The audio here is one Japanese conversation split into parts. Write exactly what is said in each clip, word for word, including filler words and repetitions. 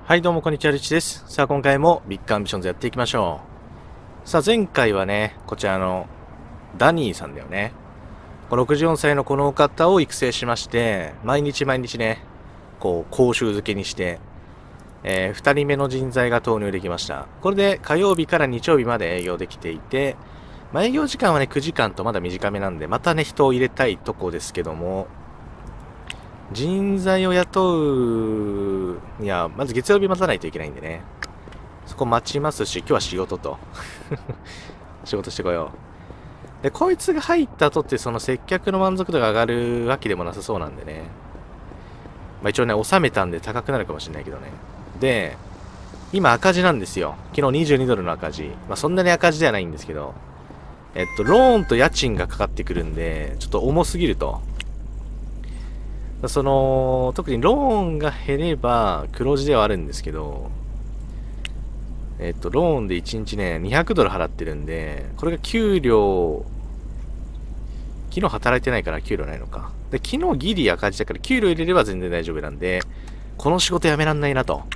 はい、どうもこんにちは、リッチです。さあ、今回もビッグアンビションズやっていきましょう。さあ、前回はね、こちらのダニーさんだよね。ろくじゅうよんさいのこの方を育成しまして、毎日毎日ね、こう、講習付けにして、えー、ふたりめの人材が投入できました。これで火曜日から日曜日まで営業できていて、まあ、営業時間はね、くじかんとまだ短めなんで、またね、人を入れたいとこですけども、人材を雇うには、まず月曜日待たないといけないんでね。そこ待ちますし、今日は仕事と。仕事してこよう。で、こいつが入った後ってその接客の満足度が上がるわけでもなさそうなんでね。まあ一応ね、収めたんで高くなるかもしれないけどね。で、今赤字なんですよ。昨日にじゅうにドルの赤字。まあそんなに赤字ではないんですけど、えっと、ローンと家賃がかかってくるんで、ちょっと重すぎると。その、特にローンが減れば黒字ではあるんですけど、えっと、ローンでいちにちね、にひゃくドル払ってるんで、これが給料、昨日働いてないから給料ないのか。で、昨日ギリ赤字だから給料入れれば全然大丈夫なんで、この仕事やめらんないなと。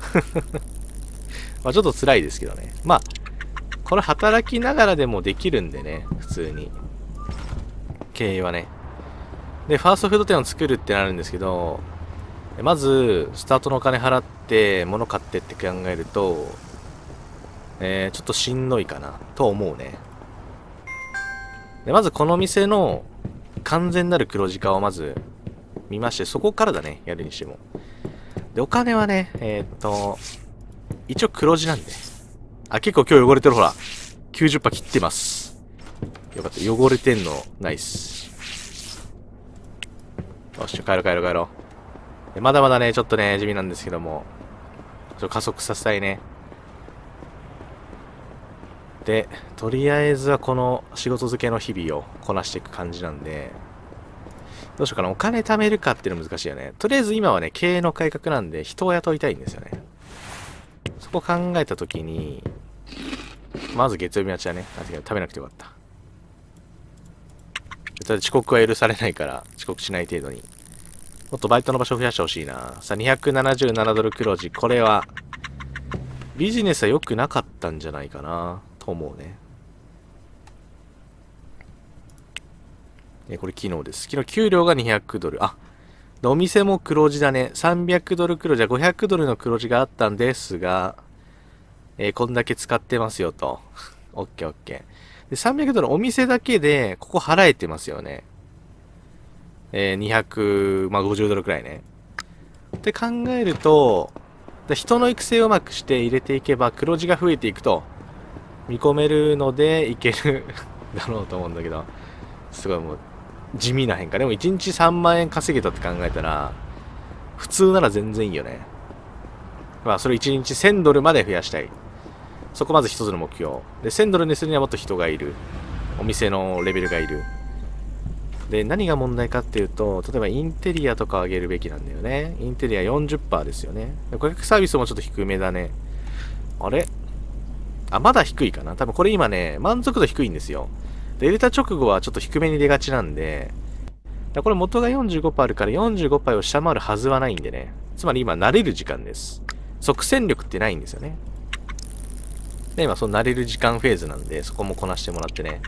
まあちょっと辛いですけどね。まあ、これ働きながらでもできるんでね、普通に。経営はね。で、ファーストフード店を作るってなるんですけど、まず、スタートのお金払って、物買ってって考えると、えー、ちょっとしんどいかな、と思うね。で、まずこの店の完全なる黒字化をまず見まして、そこからだね、やるにしても。で、お金はね、えー、っと、一応黒字なんで。あ、結構今日汚れてる、ほら。きゅうじゅっパーセント切ってます。よかった、汚れてんの、ナイス。よし、帰ろう帰ろう帰ろう。まだまだね、ちょっとね、地味なんですけども、ちょっと加速させたいね。で、とりあえずはこの仕事付けの日々をこなしていく感じなんで、どうしようかな、お金貯めるかっていうの難しいよね。とりあえず今はね、経営の改革なんで人を雇いたいんですよね。そこ考えたときに、まず月曜日待ちだね。あ、違う、食べなくてよかった。遅刻は許されないから、遅刻しない程度に。もっとバイトの場所を増やしてほしいな。さあ、にひゃくななじゅうななドル黒字。これは、ビジネスは良くなかったんじゃないかな、と思うね。え、これ昨日です。昨日給料がにひゃくドル。あ、お店も黒字だね。さんびゃくドル黒字はごひゃくドルの黒字があったんですが、えー、こんだけ使ってますよと。オッケーオッケー。で、さんびゃくドルお店だけで、ここ払えてますよね。えー、にひゃく、まあ、ごじゅうドルくらいね。って考えると、人の育成をうまくして入れていけば黒字が増えていくと見込めるのでいけるだろうと思うんだけど、すごいもう地味な変化。でもいちにちさんまんえん稼げたって考えたら、普通なら全然いいよね。まあそれいちにちせんドルまで増やしたい。そこまず一つの目標。で、せんドルにするにはもっと人がいる。お店のレベルがいる。で、何が問題かっていうと、例えばインテリアとか上げるべきなんだよね。インテリア よんじゅっパーセント ですよね。顧客サービスもちょっと低めだね。あれあ、まだ低いかな。多分これ今ね、満足度低いんですよ。で、入れた直後はちょっと低めに出がちなんで、だこれ元が よんじゅうごパーセント あるから よんじゅうごパーセント を下回るはずはないんでね。つまり今慣れる時間です。即戦力ってないんですよね。で、今その慣れる時間フェーズなんで、そこもこなしてもらってね。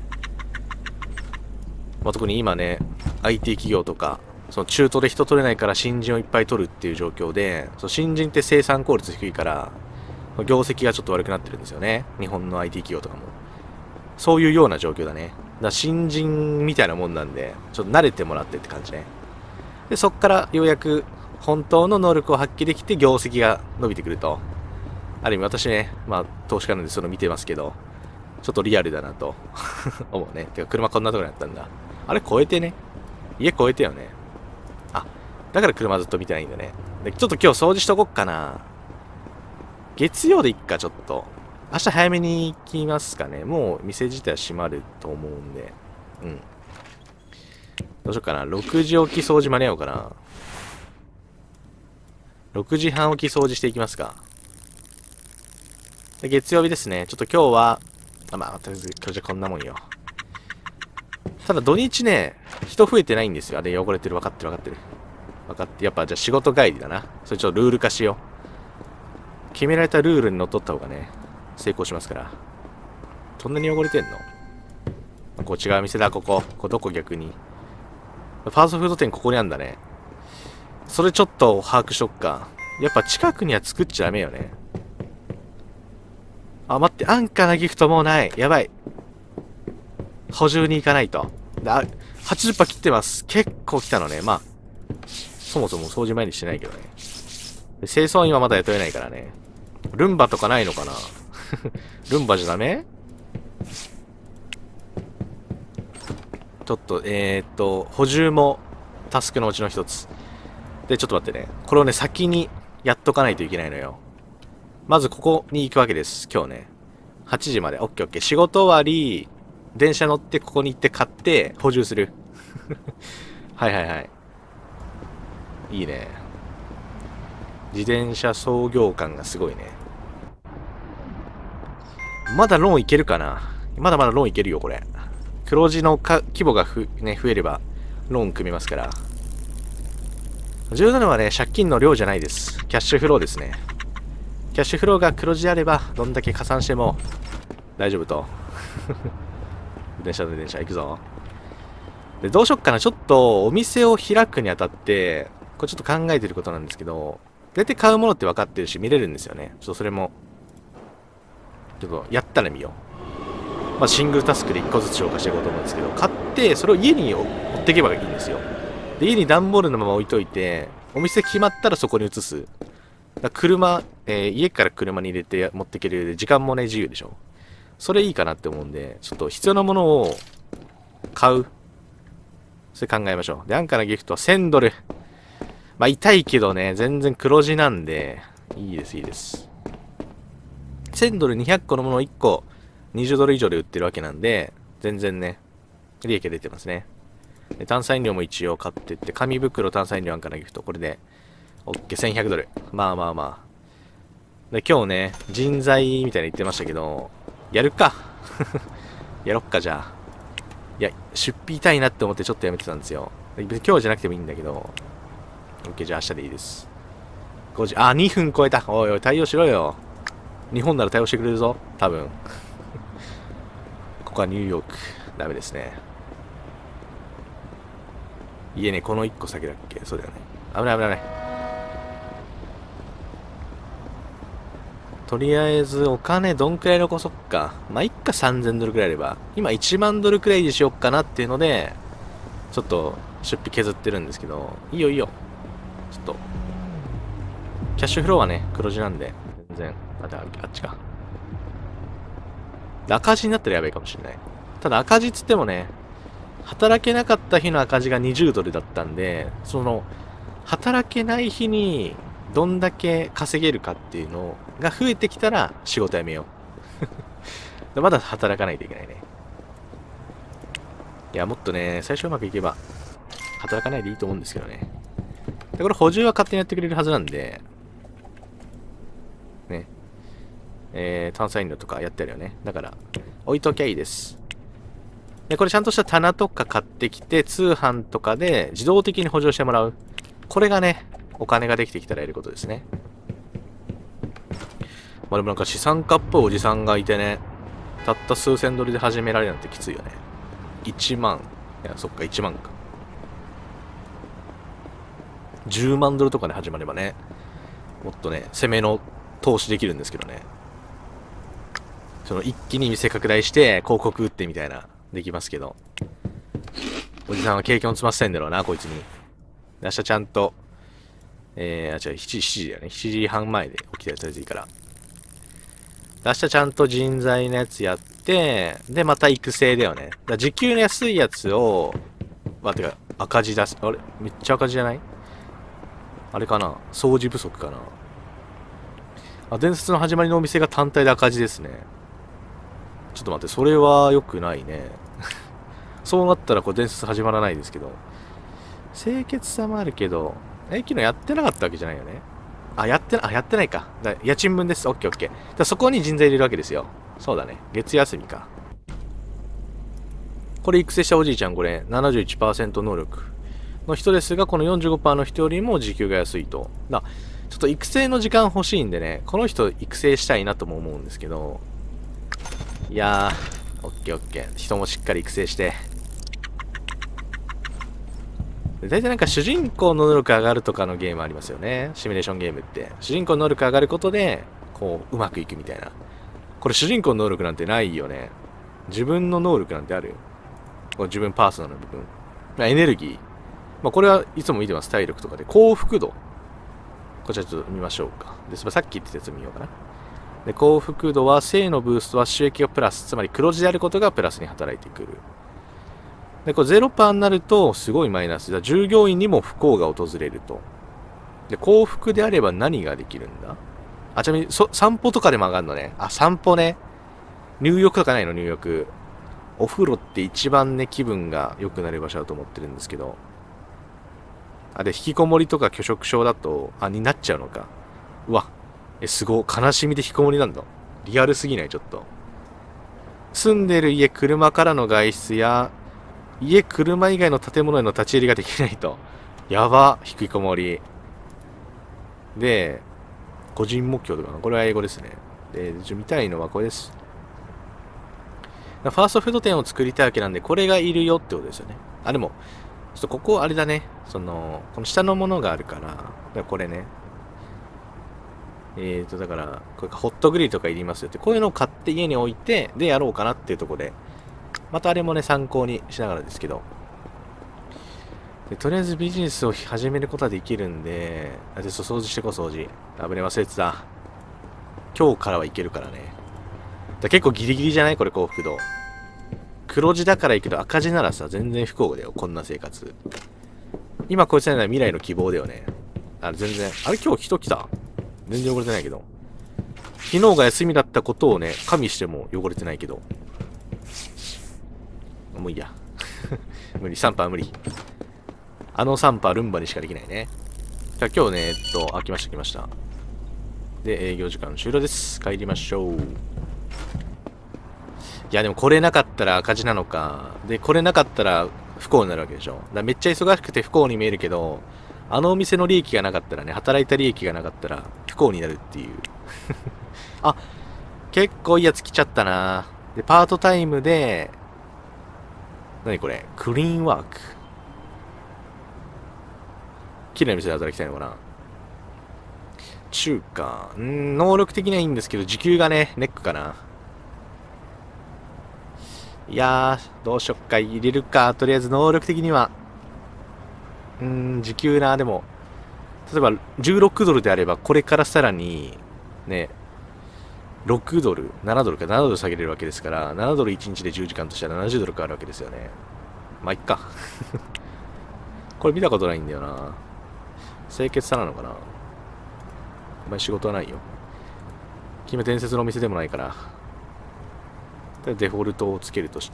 まあ、特に今ね、アイティー 企業とか、その中途で人取れないから新人をいっぱい取るっていう状況で、その新人って生産効率低いから、業績がちょっと悪くなってるんですよね。日本の アイティー 企業とかも。そういうような状況だね。だから新人みたいなもんなんで、ちょっと慣れてもらってって感じね。で、そっからようやく本当の能力を発揮できて業績が伸びてくると。ある意味私ね、まあ投資家なんでその見てますけど、ちょっとリアルだなと思うね。てか車こんなところにあったんだ。あれ超えてね。家超えてよね。あ、だから車ずっと見てないんだね。で、ちょっと今日掃除しとこっかな。月曜でいっか、ちょっと。明日早めに行きますかね。もう店自体は閉まると思うんで。うん。どうしようかな。ろくじ起き掃除間に合おうかな。ろくじはん起き掃除していきますか。で月曜日ですね。ちょっと今日は、あ、まあ、とりあえず今日じゃこんなもんよ。ただ土日ね、人増えてないんですよ。あれ汚れてる。分かってる分かってる。分かって、やっぱじゃあ仕事帰りだな。それちょっとルール化しよ決められたルールにのっとった方がね、成功しますから。そんなに汚れてんの？ここ違う店だ、ここ。ここどこ逆に。ファーストフード店ここにあんだね。それちょっと把握しとっか。やっぱ近くには作っちゃダメよね。あ、待って、安価なギフトもうない。やばい。補充に行かないと。あ、はちじゅっパーセント切ってます。結構来たのね。まあ、そもそも掃除前にしてないけどね。清掃員はまだ雇えないからね。ルンバとかないのかなルンバじゃダメ？ちょっと、えー、っと、補充もタスクのうちの一つ。で、ちょっと待ってね。これをね、先にやっとかないといけないのよ。まずここに行くわけです。今日ね。はちじまで。オッケーオッケー。仕事終わり、電車乗ってここに行って買って補充する。はいはいはい。いいね。自転車操業感がすごいね。まだローンいけるかな？まだまだローンいけるよ、これ。黒字のか規模がふ、ね、増えれば、ローン組めますから。重要なのはね、借金の量じゃないです。キャッシュフローですね。キャッシュフローが黒字であれば、どんだけ加算しても大丈夫と。電車で電車行くぞ。で、どうしよっかな。ちょっとお店を開くにあたって、これちょっと考えてることなんですけど、大体買うものって分かってるし見れるんですよね。ちょっとそれも、ちょっとやったら見よう。まあ、シングルタスクでいっこずつ消化していこうと思うんですけど、買って、それを家に持っていけばいいんですよ。で、家に段ボールのまま置いといて、お店決まったらそこに移す。だ車、えー、家から車に入れて持っていける時間もね、自由でしょ。それいいかなって思うんで、ちょっと必要なものを買う。それ考えましょう。で、安価なギフトはせんドル。まあ、痛いけどね、全然黒字なんで、いいです、いいです。せんドルにひゃっこのものをいっこ、にじゅうドル以上で売ってるわけなんで、全然ね、利益が出てますね。で炭酸飲料も一応買ってって、紙袋炭酸飲料安価なギフト、これで、OK、せんひゃくドル。まあまあまあ。で、今日ね、人材みたいに言ってましたけど、やるか。やろっか、じゃあ。いや、出費痛いなって思ってちょっとやめてたんですよ。別に今日じゃなくてもいいんだけど、OK、じゃあ明日でいいです。ごじ、あ、にふん超えた。おいおい、対応しろよ。日本なら対応してくれるぞ。多分。ここはニューヨーク。ダメですね。家ね、このいっこ先だっけ？そうだよね。危ない危ない危ない。とりあえず、お金どんくらい残そっか。まあ、いっかさんぜんドルくらいあれば。今いちまんドルくらいにしよっかなっていうので、ちょっと出費削ってるんですけど、いいよいいよ。ちょっと、キャッシュフローはね、黒字なんで、全然、あ、あっちか。赤字になったらやばいかもしれない。ただ赤字っつってもね、働けなかった日の赤字がにじゅうドルだったんで、その、働けない日にどんだけ稼げるかっていうのが増えてきたら仕事辞めよう。まだ働かないといけないね。いや、もっとね、最初うまくいけば働かないでいいと思うんですけどね。で、これ補充は勝手にやってくれるはずなんで、ね。えー、炭酸飲料とかやってあるよね。だから、置いときゃいいです。で、これちゃんとした棚とか買ってきて、通販とかで自動的に補充してもらう。これがね、お金ができてきたらやることですね。まあでもなんか資産家っぽいおじさんがいてね、たった数千ドルで始められるなんてきついよね。いちまん。いや、そっか、いちまんか。じゅうまんドルとかで始まればね、もっとね、攻めの投資できるんですけどね。その一気に店拡大して広告打ってみたいな、できますけど。おじさんは経験を積ませたいんだろうな、こいつに。明日ちゃんと、えー、あ、違う、しちじ、しちじだよね。しちじはん前で起きてやったらいいから。明日ちゃんと人材のやつやって、で、また育成だよね。だ時給の安いやつを、まあ、てか、赤字出す。あれめっちゃ赤字じゃない？あれかな、掃除不足かな。あ、伝説の始まりのお店が単体で赤字ですね。ちょっと待って、それは良くないね。そうなったらこれ伝説始まらないですけど。清潔さもあるけど、え、昨日やってなかったわけじゃないよね。あ、やってな、あ、やってないか。だ家賃分です。オッケーオッケー。だそこに人材入れるわけですよ。そうだね。月休みか。これ育成したおじいちゃん、これ、ななじゅういちパーセント 能力。 の人ですが、この よんじゅうごパーセント の人よりも時給が安いと。だちょっと育成の時間欲しいんでね、この人育成したいなとも思うんですけど、いやー、オッケーオッケー。人もしっかり育成して。大体なんか主人公の能力上がるとかのゲームありますよね。シミュレーションゲームって。主人公の能力上がることで、こう、うまくいくみたいな。これ主人公の能力なんてないよね。自分の能力なんてあるよ。この自分パーソナルの部分。まあ、エネルギー。まあ、これはいつも見てます。体力とかで。幸福度。こちらちょっと見ましょうか。で、さっき言ってたやつ見ようかな。で、幸福度は、性のブーストは収益がプラス。つまり黒字であることがプラスに働いてくる。で、これ ゼロパーセント になると、すごいマイナスだ。従業員にも不幸が訪れると。で、幸福であれば何ができるんだ？あ、ちなみに、そ、散歩とかでも上がるのね。あ、散歩ね。入浴とかないの、入浴。お風呂って一番ね、気分が良くなる場所だと思ってるんですけど。あ、で、引きこもりとか拒食症だと、あ、になっちゃうのか。うわ。え、すごい。悲しみで引きこもりなんだ。リアルすぎない、ちょっと。住んでる家、車からの外出や、家、車以外の建物への立ち入りができないと。やば、引きこもり。で、個人目標とかな。これは英語ですね。で、見たいのはこれです。ファーストフード店を作りたいわけなんで、これがいるよってことですよね。あ、でも、ちょっとここ、あれだね。その、この下のものがあるから、だからこれね。えーと、だから、これホットグリルとかいりますよって、こういうのを買って家に置いて、で、やろうかなっていうところで、またあれもね、参考にしながらですけど。でとりあえずビジネスを始めることはできるんで、あ、で、掃除してこう、掃除。危ね、忘れてた。今日からはいけるからね。だ結構ギリギリじゃないこれ幸福度。黒字だからいいけど赤字ならさ、全然不幸だよ。こんな生活。今こいつらの未来の希望だよね。あれ全然。あれ今日人来た？全然汚れてないけど。昨日が休みだったことをね、加味しても汚れてないけど。もういいや。無理。サンパー無理。あのサンパールンバにしかできないね。じゃあ今日ね、えっと、あ、来ました来ました。で、営業時間終了です。帰りましょう。いや、でもこれなかったら赤字なのか。で、これなかったら不幸になるわけでしょ。だからめっちゃ忙しくて不幸に見えるけど、あのお店の利益がなかったらね、働いた利益がなかったら不幸になるっていう。あ、結構いいやつ来ちゃったな。で、パートタイムで、何これ？クリーンワーク。綺麗な店で働きたいのかな。中華。んー、能力的にはいいんですけど、時給がね、ネックかな。いやー、どうしよっか、入れるか。とりあえず能力的には。うーん、時給な。でも、例えばじゅうろくドルであれば、これからさらに、ね、ろくドル、ななドルかななドル下げれるわけですから、ななドルいちにちでじゅうじかんとしたらななじゅうドルかかるわけですよね。まあ、いっか。これ見たことないんだよな。清潔さなのかな。お前仕事はないよ。君は伝説のお店でもないから。デフォルトをつけるとして、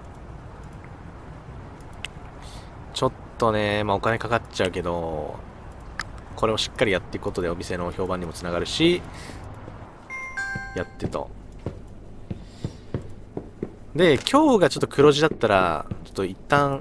ちょっとね、まあお金かかっちゃうけど、これをしっかりやっていくことでお店の評判にもつながるし、やってと。で、今日がちょっと黒字だったら、ちょっと一旦、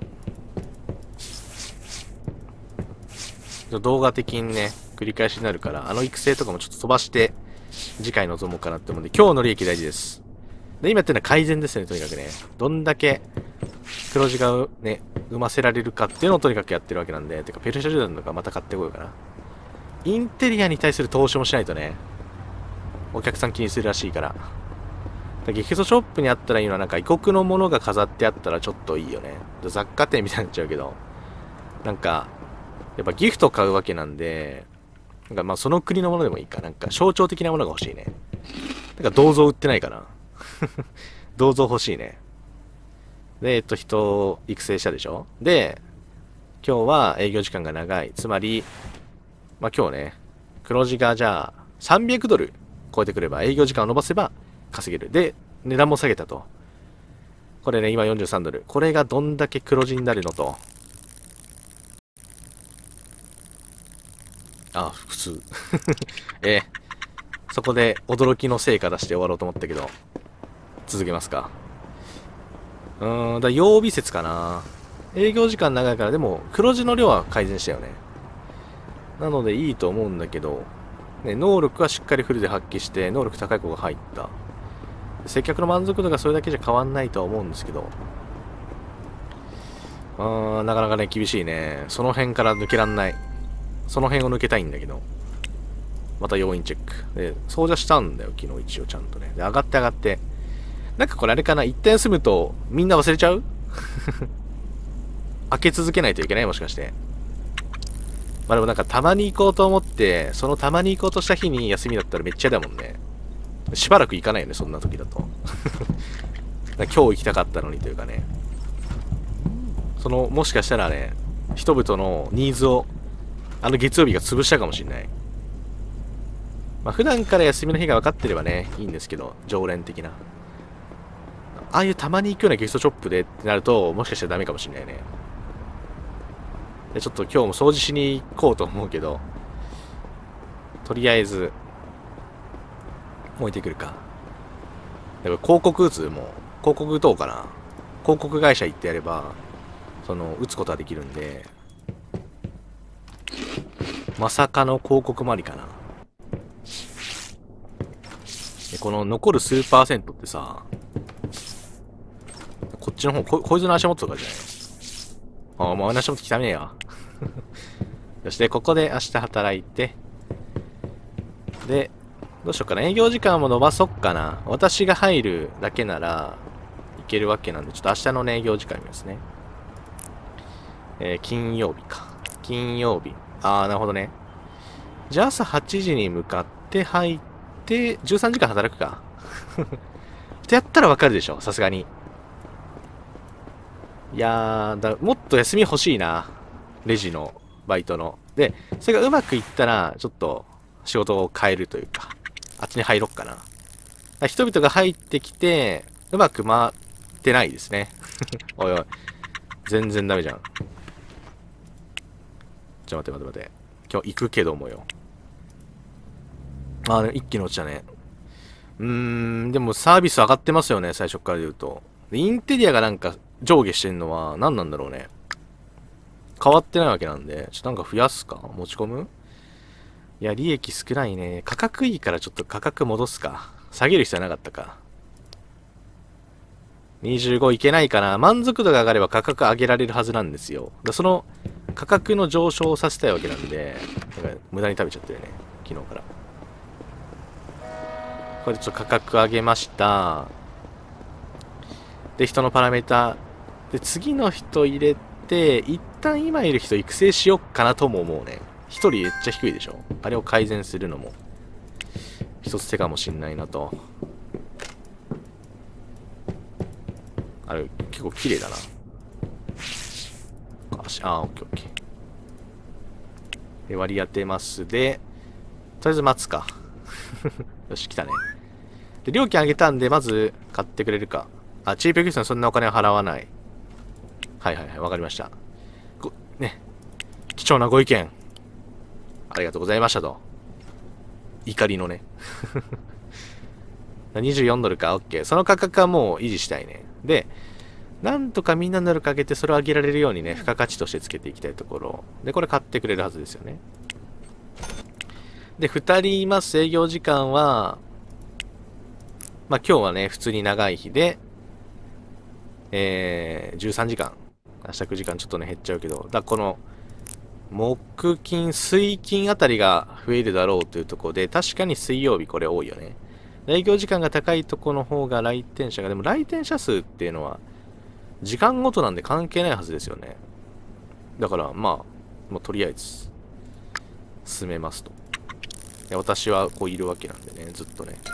動画的にね、繰り返しになるから、あの育成とかもちょっと飛ばして、次回臨もうかなって思うんで、今日の利益大事です。で、今やってるのは改善ですね、とにかくね。どんだけ黒字がね、生ませられるかっていうのをとにかくやってるわけなんで、てか、ペルシャ銃弾とかまた買ってこようかな。インテリアに対する投資もしないとね、お客さん気にするらしいから。だギフトショップにあったらいいのは、なんか異国のものが飾ってあったらちょっといいよね。雑貨店みたいになっちゃうけど、なんか、やっぱギフト買うわけなんで、なんかまあその国のものでもいいか。なんか象徴的なものが欲しいね。なんか銅像売ってないかな。銅像欲しいね。で、えっと、人を育成したでしょ。で、今日は営業時間が長い。つまり、まあ今日ね、黒字がじゃあさんびゃくドル超えてくれば営業時間を伸ばせば稼げる。で、値段も下げたと。これね、今よんじゅうさんドル。これがどんだけ黒字になるのと。あ、普通。えー、そこで驚きの成果出して終わろうと思ったけど、続けますか。うーん、だ曜日説かな。 営業時間長いから、でも黒字の量は改善したよね。なのでいいと思うんだけど、ね、能力はしっかりフルで発揮して、能力高い子が入った。接客の満足度がそれだけじゃ変わんないとは思うんですけど、あー、なかなかね、厳しいね。その辺から抜けらんない。その辺を抜けたいんだけど。また要因チェック。で、掃除したんだよ、昨日一応ちゃんとね。で、上がって上がって。なんかこれあれかな、一点住むとみんな忘れちゃう開け続けないといけないもしかして。まあでもなんかたまに行こうと思って、そのたまに行こうとした日に休みだったらめっちゃだもんね。しばらく行かないよね、そんな時だと。今日行きたかったのにというかね。その、もしかしたらね、人々のニーズを、あの月曜日が潰したかもしれない。まあ普段から休みの日が分かってればね、いいんですけど、常連的な。ああいうたまに行くようなギフトショップでってなると、もしかしたらダメかもしれないね。で、ちょっと今日も掃除しに行こうと思うけど、とりあえず、置いてくるか。だから広告打つも、広告打とうかな。広告会社行ってやれば、その、打つことはできるんで、まさかの広告もありかな。でこの残る数パーセントってさ、こっちの方、こ、こいつの足元とかじゃないの？ああ、もう足元汚ねえや。そして、ここで明日働いて、で、どうしようかな。営業時間も伸ばそっかな。私が入るだけならいけるわけなんで、ちょっと明日のね、営業時間見ますね。えー、金曜日か。金曜日。あー、なるほどね。じゃあ朝はちじに向かって入って、じゅうさんじかん働くか。ってやったらわかるでしょ、さすがに。いやーだ、もっと休み欲しいな。レジのバイトの。で、それがうまくいったら、ちょっと仕事を変えるというか。あっちに入ろっかな。か人々が入ってきて、うまく回ってないですね。おいおい。全然ダメじゃん。ちょ、待って待って待って。今日行くけどもよ。あー、一気に落ちたね。うーん、でもサービス上がってますよね、最初から言うと。インテリアがなんか上下してんのは何なんだろうね。変わってないわけなんで、ちょっとなんか増やすか持ち込むいや、利益少ないね。価格いいからちょっと価格戻すか。下げる必要なかったか。にじゅうごいけないかな。満足度が上がれば価格上げられるはずなんですよ。だその価格の上昇をさせたいわけなんで、なんか無駄に食べちゃってるね。昨日から。これでちょっと価格上げました。で、人のパラメータ。で、次の人入れて、一旦今いる人育成しよっかなとも思うね。一人めっちゃ低いでしょ。あれを改善するのも一つ手かもしんないなと。あれ結構綺麗だな。ああ、オッケーオッケー。で割り当てますで、とりあえず待つか。よし、来たね。で、料金上げたんで、まず買ってくれるか。あ、チープギフトにそんなお金は払わない。はいはいはい、わかりました。ご、ね。貴重なご意見。ありがとうございましたと。怒りのね。にじゅうよんドルか、OK。その価格はもう維持したいね。で、なんとかみんなの能力上げてそれを上げられるようにね、付加価値としてつけていきたいところ。で、これ買ってくれるはずですよね。で、ふたりいます。営業時間は、まあ今日はね、普通に長い日で、えー、じゅうさんじかん。明日くじかんちょっとね、減っちゃうけど、だこの、木金、水金あたりが増えるだろうというところで、確かに水曜日これ多いよね。営業時間が高いところの方が来店者が、でも来店者数っていうのは、時間ごとなんで関係ないはずですよね。だから、まあ、もうとりあえず、進めますと。で私はこういるわけなんでね、ずっとね。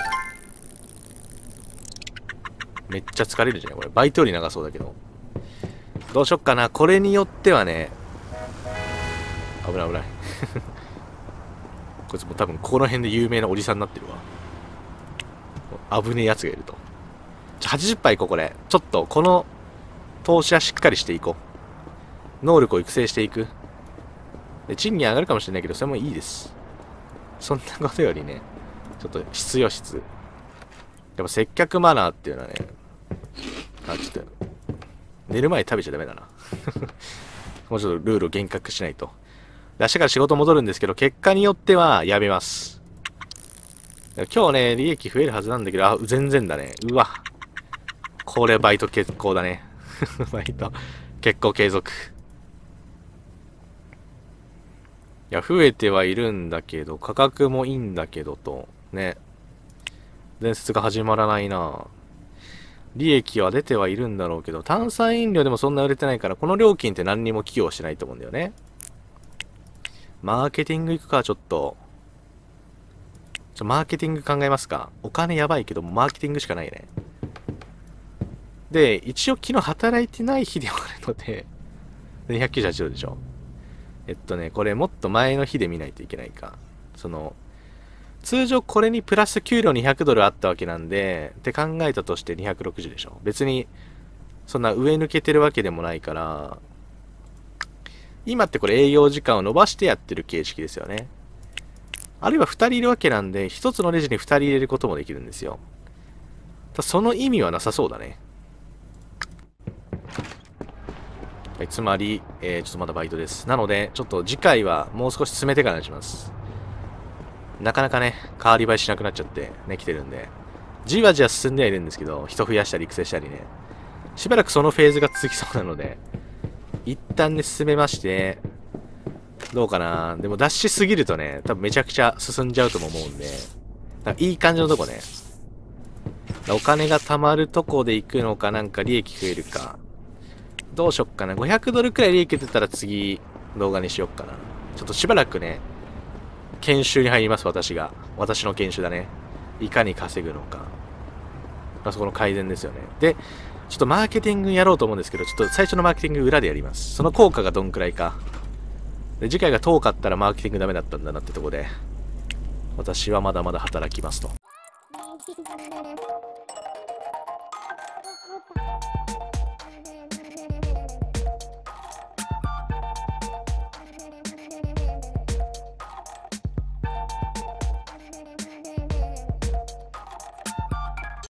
めっちゃ疲れるじゃん、これ。バイトより長そうだけど。どうしよっかな。これによってはね、危ない危ない。こいつも多分この辺で有名なおじさんになってるわ。危ねえやつがいると。ちょ、はちじゅっパーいこう、これ。ちょっと、この投資はしっかりしていこう。能力を育成していく。で、賃金上がるかもしれないけど、それもいいです。そんなことよりね、ちょっと質よ質。やっぱ接客マナーっていうのはね、あ、ちょっと、 寝る前に食べちゃダメだな。もうちょっとルールを厳格しないと。明日から仕事戻るんですけど、結果によってはやめます。今日ね、利益増えるはずなんだけど、あ、全然だね。うわ。これバイト結構だね。バイト、結構継続。いや、増えてはいるんだけど、価格もいいんだけどと、ね。伝説が始まらないな。利益は出てはいるんだろうけど、炭酸飲料でもそんな売れてないから、この料金って何にも寄与してないと思うんだよね。マーケティング行くか、ちょっと。ちょ、マーケティング考えますか。お金やばいけど、マーケティングしかないね。で、一応昨日働いてない日ではあるので、にひゃくきゅうじゅうはちドルでしょ。えっとね、これもっと前の日で見ないといけないか。その、通常これにプラス給料にひゃくドルあったわけなんで、って考えたとしてにひゃくろくじゅうでしょ。別に、そんな上抜けてるわけでもないから、今ってこれ営業時間を伸ばしてやってる形式ですよね。あるいはふたりいるわけなんで、ひとつのレジにふたり入れることもできるんですよ。その意味はなさそうだね。はい、つまり、えー、ちょっとまだバイトです。なので、ちょっと次回はもう少し進めてからにします。なかなかね、変わり映えしなくなっちゃって、ね、来てるんで。じわじわ進んではいるんですけど、人増やしたり育成したりね。しばらくそのフェーズが続きそうなので、一旦ね、進めまして、どうかな。でも、ダッシュすぎるとね、多分めちゃくちゃ進んじゃうとも思うんで、なんかいい感じのとこね。お金が貯まるとこで行くのか、なんか利益増えるか。どうしよっかな。ごひゃくドルくらい利益出たら次、動画にしよっかな。ちょっとしばらくね、研修に入ります、私が。私の研修だね。いかに稼ぐのか。まあ、そこの改善ですよね。で、ちょっとマーケティングやろうと思うんですけど、ちょっと最初のマーケティング裏でやります。その効果がどんくらいか。で、次回が遠かったらマーケティングダメだったんだなってとこで、私はまだまだ働きますと。